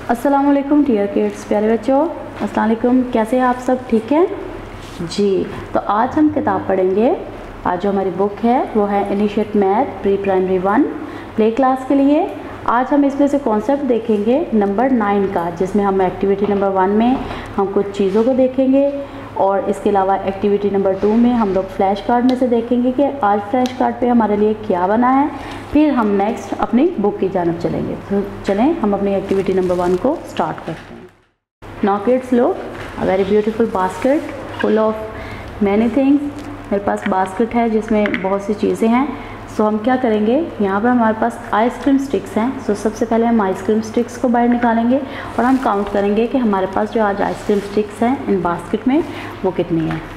अस्सलाम वालेकुम dear kids, प्यारे बच्चों, अस्सलाम वालेकुम। कैसे हैं आप सब? ठीक हैं जी। तो आज हम किताब पढ़ेंगे। आज जो हमारी बुक है वो है initiate math pre primary 1 play class के लिए। आज हम इसमें से कॉन्सेप्ट देखेंगे नंबर 9 का, जिसमें हम एक्टिविटी नंबर 1 में हम कुछ चीज़ों को देखेंगे और इसके अलावा एक्टिविटी नंबर 2 में हम लोग फ्लैश कार्ड में से देखेंगे कि आज फ्लैश कार्ड पे हमारे लिए क्या बना है। फिर हम नेक्स्ट अपनी बुक की जानब चलेंगे। तो चलें हम अपनी एक्टिविटी नंबर 1 को स्टार्ट करते हैं। Now kids, look a very beautiful basket full of many things. मेरे पास बास्केट है जिसमें बहुत सी चीज़ें हैं। सो हम क्या करेंगे, यहाँ पर हमारे पास आइसक्रीम स्टिक्स हैं। सो सबसे पहले हम आइसक्रीम स्टिक्स को बाहर निकालेंगे और हम काउंट करेंगे कि हमारे पास जो आज आइसक्रीम स्टिक्स हैं इन बास्केट में वो कितनी है।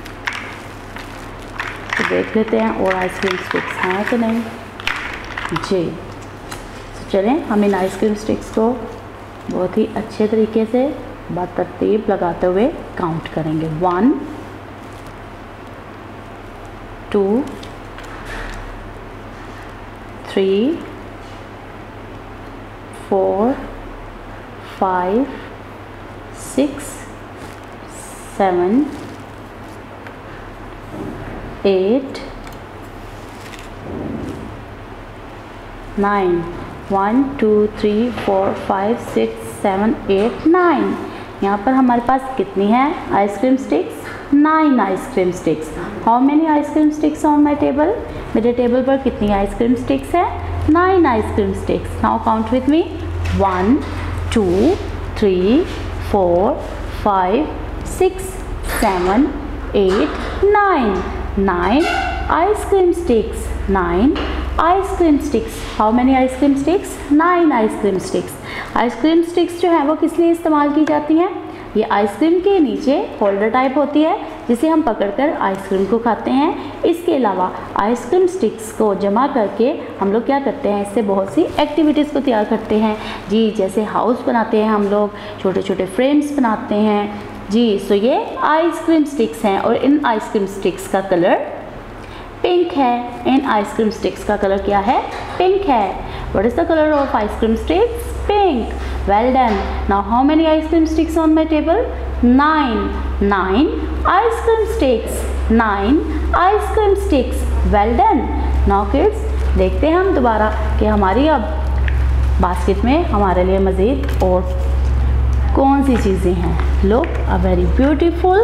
तो देख लेते हैं और आइसक्रीम स्टिक्स हैं कि नहीं जी। तो चलें हम इन आइसक्रीम स्टिक्स को बहुत ही अच्छे तरीके से बतरतीब लगाते हुए काउंट करेंगे। 1 2 3 4 5 6 7 8 9 1 2 3 4 5 6 7 8 9। यहाँ पर हमारे पास कितनी है ice cream sticks? 9 ice cream sticks. How many ice cream sticks on my table? मेरे टेबल पर कितनी आइसक्रीम स्टिक्स है? 9 ice cream sticks. Now count with me. 1 2 3 4 5 6 7 8 9। 9 ice cream sticks. 9 ice cream sticks. How many ice cream sticks? 9 ice cream sticks. Ice cream sticks जो है वो किस लिए इस्तेमाल की जाती हैं? ये आइसक्रीम के नीचे होल्डर टाइप होती है जिसे हम पकड़कर आइसक्रीम को खाते हैं। इसके अलावा आइसक्रीम स्टिक्स को जमा करके हम लोग क्या करते हैं, इससे बहुत सी एक्टिविटीज़ को तैयार करते हैं जी। जैसे हाउस बनाते हैं हम लोग, छोटे छोटे फ्रेम्स बनाते हैं जी। सो ये आइसक्रीम स्टिक्स हैं और इन आइसक्रीम स्टिक्स का कलर पिंक है। इन आइसक्रीम स्टिक्स का कलर क्या है? पिंक है। What is the colour of ice cream sticks? Pink. Well done. Now how many ice cream sticks on my table? 9 ice cream sticks. 9 ice cream sticks. Well done. Now kids, देखते हैं हम दोबारा कि हमारी अब बास्केट में हमारे लिए मज़ीद और कौन सी चीज़ें हैं। Look a very beautiful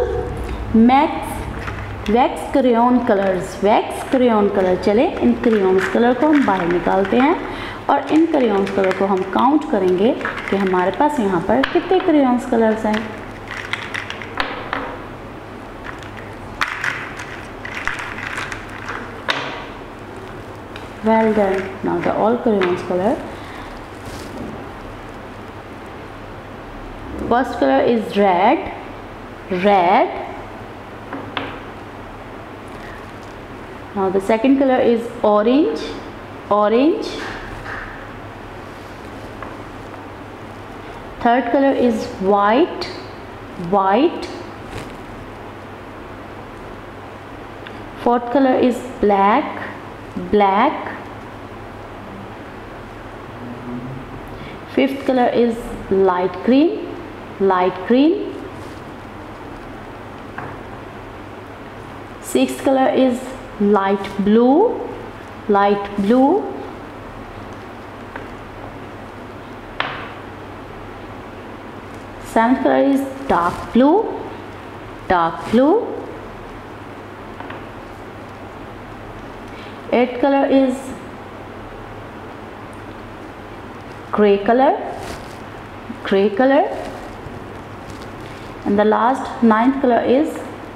wax crayon colours. Wax crayon colour. चले इन क्रेयॉन्स कलर को हम बाहर निकालते हैं और इन क्रेयॉन्स कलर को हम काउंट करेंगे कि हमारे पास यहाँ पर कितने क्रेयॉन्स कलर्स हैं। Well done. Now the all crayons color. First color is red. Now the second color is orange. Third color is white. Fourth color is black. Fifth color is light green. Sixth color is light blue. Seventh color is dark blue. Eighth color is gray color. And the last ninth color is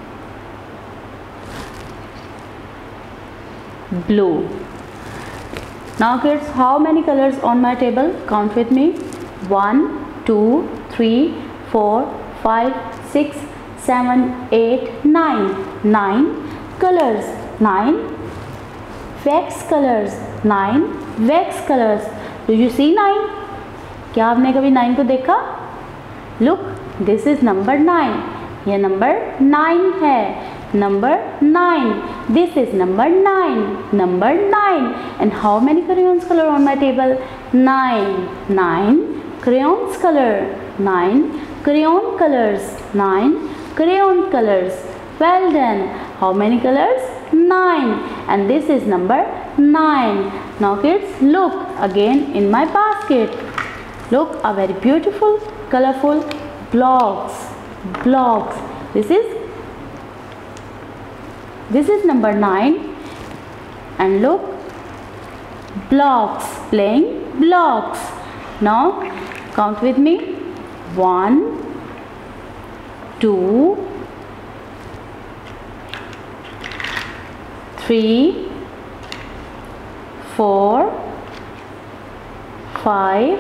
blue. Now kids, how many colors on my table? Count with me. 1 2 3 4 5 6 7 8 9. 9 colors. 9 wax colors. 9 wax colors. Do you see 9? क्या आपने कभी 9 को देखा? Look, this is number 9. ये number 9 है। Number 9. This is number 9. Number 9. And how many crayons color on my table? 9. 9 crayons color. 9 crayon colors. 9 crayon colors. Well done. How many colors? 9. And this is number 9. Now kids, look again in my basket. Look, a very beautiful, colorful blocks. Blocks. This is number 9. And look, blocks, playing blocks. Now count with me. 1, 2, 3, 4, 5,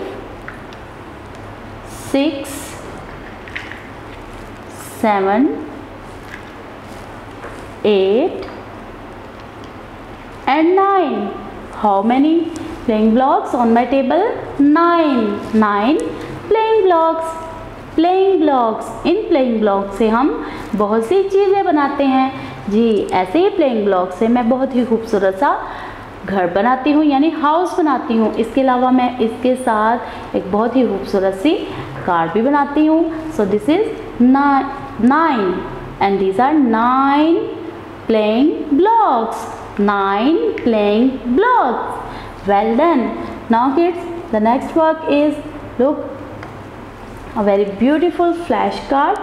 6, 7, 8 and 9. How many playing blocks on my table? 9. 9 playing blocks. Playing blocks. In playing blocks से हम बहुत सी चीज़ें बनाते हैं जी। ऐसे ही playing blocks से मैं बहुत ही खूबसूरत सा घर बनाती हूँ, यानी हाउस बनाती हूँ। इसके अलावा मैं इसके साथ एक बहुत ही खूबसूरत सी कार भी बनाती हूँ। So this is 9 and these are 9 playing blocks. 9 playing blocks. Well done. Now kids, the next work is, look, a very beautiful flashcard.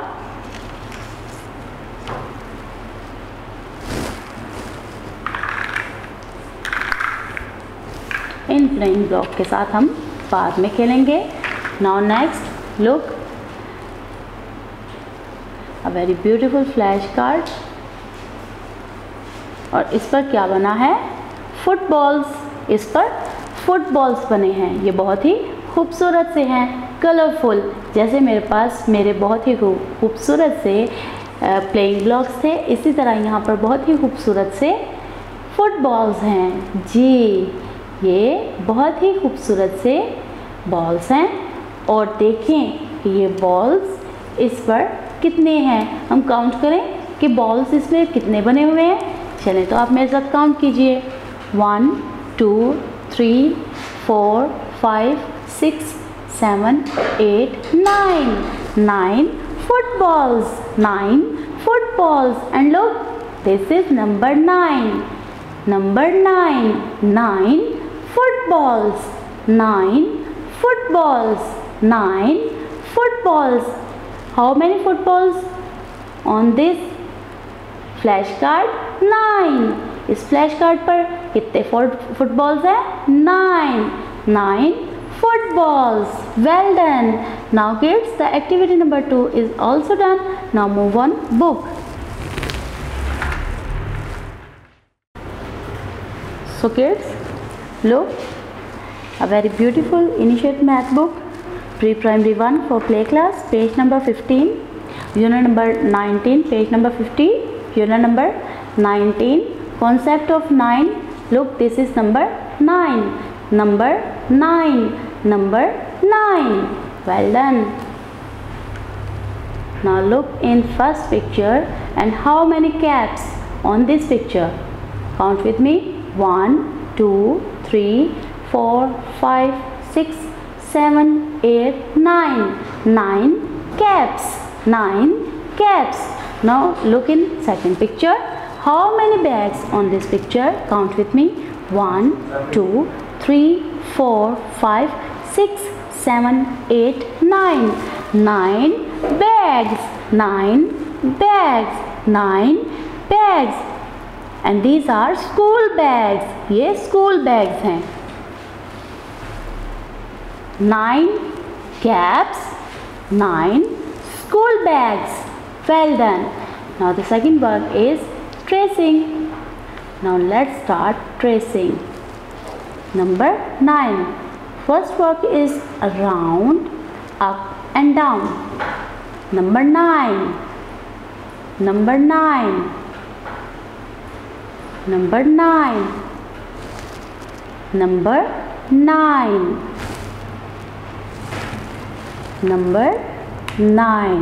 इन प्लेइंग ब्लॉक के साथ हम बाद में खेलेंगे। Now next, look, a very beautiful flash card. और इस पर क्या बना है? फुटबॉल्स। इस पर फुटबॉल्स बने हैं। ये बहुत ही खूबसूरत से हैं, कलरफुल। जैसे मेरे पास मेरे बहुत ही खूबसूरत से प्लेइंग ब्लॉक्स थे, इसी तरह यहाँ पर बहुत ही खूबसूरत से फुटबॉल्स हैं जी। ये बहुत ही खूबसूरत से बॉल्स हैं। और देखें कि ये बॉल्स इस पर कितने हैं। हम काउंट करें कि बॉल्स इसमें कितने बने हुए हैं। चलें तो आप मेरे साथ काउंट कीजिए। 1, 2, 3, 4, 5, 6, 7, 8, 9. 9 footballs. 9 footballs. And look, this is number 9. Number 9. 9 footballs. 9 footballs. 9 footballs. How many footballs on this flash card? 9. इस फ्लैश कार्ड पर कितने फुटबॉल्स हैं? 9. 9 footballs. Well done. Now kids, the activity number 2 is also done. Now move on book. So kids, look, a very beautiful Initiate Math book, Pre-Primary 1 for play class, page number 15, unit number 19, page number 50, unit number 19, concept of 9. Look, this is number 9. Number 9. Number 9. Well done. Now look in first picture and how many caps on this picture? Count with me. 1, 2, 3, 4, 5, 6, 7, 8, 9. 9 caps. 9 caps. Now look in second picture. How many bags on this picture? Count with me. 1, 2, 3, 4, 5, 6, 7, 8, 9. 9 bags. 9 bags. 9 bags. And these are school bags. ये school bags हैं. 9 caps. 9 school bags. Well done. Now the second work is tracing. Now let's start tracing. Number 9. First work is around, up and down. Number 9. Number 9. Number 9. Number 9. Number 9.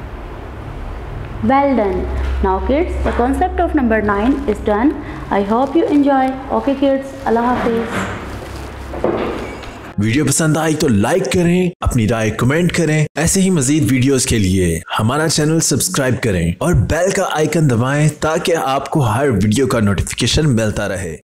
Well done. Now kids, the concept of number 9 is done. I hope you enjoy. Okay kids, Allah Hafiz. Video पसंद आई तो like करें, अपनी राय comment करें। ऐसे ही मजीद videos के लिए हमारा चैनल सब्सक्राइब करें और बेल का आइकन दबाएं ताकि आपको हर वीडियो का नोटिफिकेशन मिलता रहे।